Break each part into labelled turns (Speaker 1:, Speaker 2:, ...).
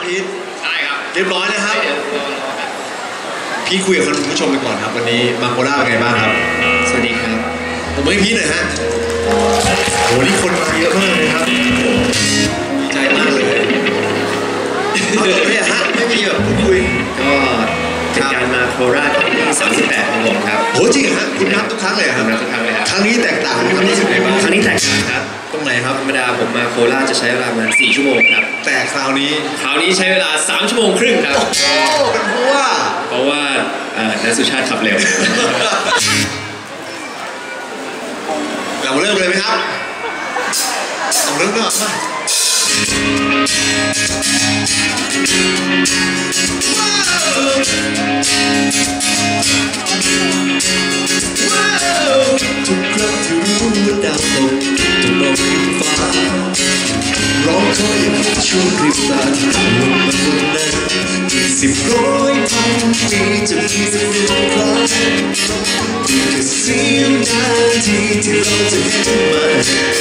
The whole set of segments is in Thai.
Speaker 1: พีท
Speaker 2: ใช่ครับ
Speaker 1: เรียบร้อยนะครับพี่คุยกับคุณผู้ชมไปก่อนครับวันนี้มาโคราชเป็นไงบ้างครับ
Speaker 2: สวัสดีครับ
Speaker 1: ผมให้พี่หน่อยฮะโหนี่คนมาเยอะมากเลยครับดีใจมากเลยเอาต่อไปฮะไม่มีแบบพูดคุย
Speaker 2: ก็เป็นการมาโคราชครั้งที่38ของผมครับ
Speaker 1: โหจริงฮะคุณนับทุกครั้งเลยครับ
Speaker 2: นับทุกครั้งเลยครับ
Speaker 1: ครั้งนี้แตกต่างครั้งนี้สุดเลยบ้าง
Speaker 2: ครั้งนี้แตกต่างครับ
Speaker 1: ตรงไหนครับ
Speaker 2: ธรรมดาผมมาโคราชจะใช้เวลาประมาณ4 ชั่วโมงครับ
Speaker 1: แต่คราวนี้
Speaker 2: ใช้เวลา3 ชั่วโมงครึ่งครับ
Speaker 1: โอ้เป็นเพราะว่า
Speaker 2: นักสุชาติขับเร็ว
Speaker 1: เราเริ่มเลยไหมครับเอาเริ่มก่อนมาทุกครั้งที่รู้ว่าดาวตกจะมองขึ้นฟ้าร้องขออย่าให้ช่วงริบตาที่ผ่านมาบนนั้นอีก10,000,000,000 ปีจะมีสัก1 ครั้งนี่คือเสียงนาทีที่เราจะเห็นมัน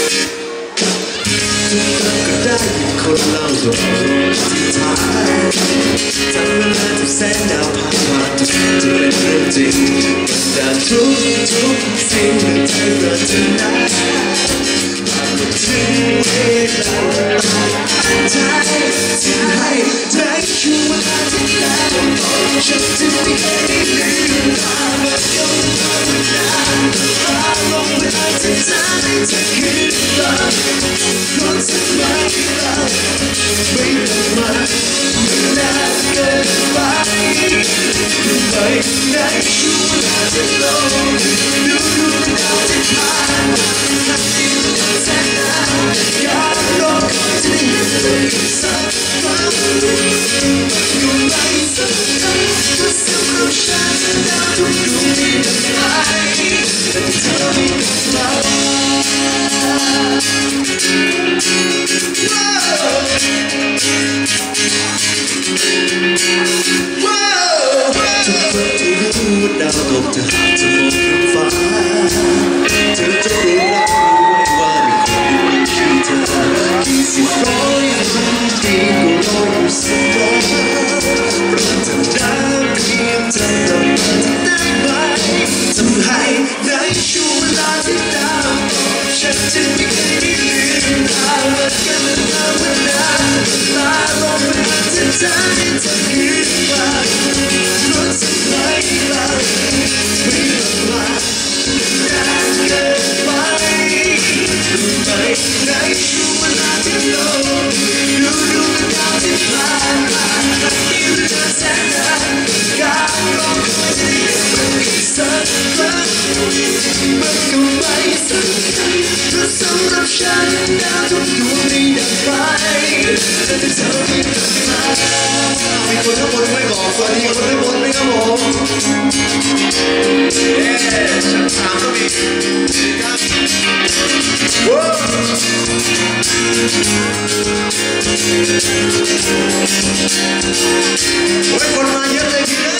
Speaker 1: ทุกครั้งก็ได้ยินคนเล่าตัวที่ท้ายทั้งเวลาที่แสงดาวผ่านทุกจะเป็นเรื่องจริงบรรดาทุกสิ่งที่เธอปรารถนาหากก็ถึงเวลาใจที่ให้ได้ช่วงเวลาที่แล้วฉันจะไม่เคยได้ลืมตาเมื่อย้อนมาเวลาลงเวลาที่เธอได้จะคืนมาคนสมัยเราไม่ต้องมาไม่นานเกินไปไม่ได้ช่วงเวลาที่โลกดูดาวที่ผ่านมาที่มันแสนนานอยากรอคอยจะได้เห็นเธออีกสักครั้งก็ไม่สำคัญเพราะสำหรับฉันดาวทุกดวงมีดังไปแต่เธอไม่กลับมาทุกครั้งที่รู้ว่าดาวตกจะหากจะมองขึ้นฟ้าเธอจะรู้รับรู้ไว้ว่ามีคนอยู่ในชื่อเธอกี่สิบร้อยพันปีก็รออยู่เสมอโปรดเธอได้เพียงเธอกลับมาได้ไหมทำให้ได้ช่วงเวลาที่ดาวตกฉันจะไม่เคยได้ลืมตาเมื่อกันมาเมื่อนานตาลงเวลาที่เธอได้จะคืนมาเพราะสมัยเราไม่ต้องมานานเกินไปไม่ในช่วงเวลาที่โลกดูดาวที่ผ่านมาที่เธอแสนนานการรอคอยจะได้เห็นมันอีกสักครั้งมันก็ไม่สำคัญเพราะสำหรับฉันดาวทุกดวงไม่ดับไปแต่เธอไม่กลับมามีคนทั้งหมดไม่บอกสวัสดีคนทั้งหมดไหมครับผมชั้น3ก็มีครับว้าวโอ้ยคนมาเยอะเลยทีเดียว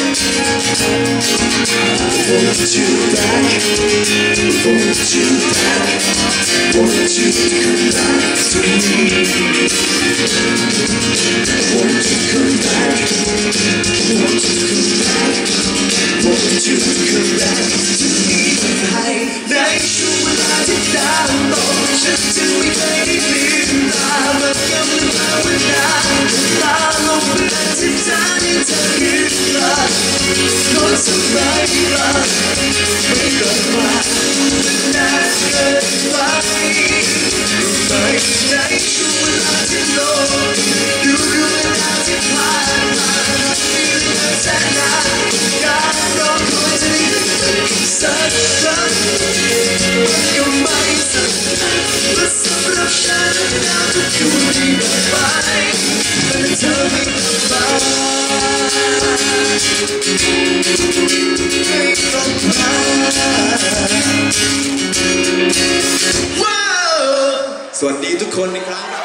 Speaker 1: Want you back Want you back Want you to come back to me Want to come back Want to come back Want you to come back to me ให้ได้ช่วงเวลาที่ดาวตกฉันจะไม่เคยได้ลืมตาเมื่อกำลังมาเวลาตาลงเวลาที่เธอได้จะคืนมาคนสมัยเราไม่กลับมานานเกินไปไม่ได้ช่วงเวลาที่โลกดูเวลาที่ผ่านมาที่มันแสนนานการรอคอยจะได้เห็นเธออีกสักครั้งมันก็ไม่สำคัญเพราะสำหรับฉันดาวทุกดวงมีดับไปแต่เธอไม่กลับมาสวัสดีทุกคนอีกครั้ง